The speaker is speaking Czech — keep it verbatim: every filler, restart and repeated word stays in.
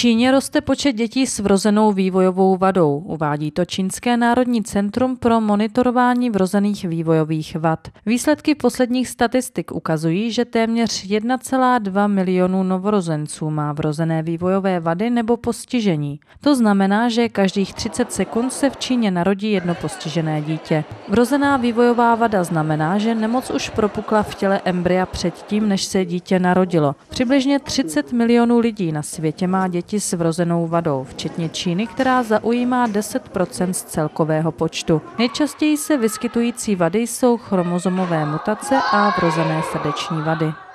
Číně roste počet dětí s vrozenou vývojovou vadou, uvádí to Čínské národní centrum pro monitorování vrozených vývojových vad. Výsledky posledních statistik ukazují, že téměř jedna celá dva milionu novorozenců má vrozené vývojové vady nebo postižení. To znamená, že každých třicet sekund se v Číně narodí jedno postižené dítě. Vrozená vývojová vada znamená, že nemoc už propukla v těle embrya předtím, než se dítě narodilo. Přibližně třicet milionů lidí na světě má děti s vrozenou vadou, včetně Číny, která zaujímá deset procent z celkového počtu. Nejčastěji se vyskytující vady jsou chromozomové mutace a vrozené srdeční vady.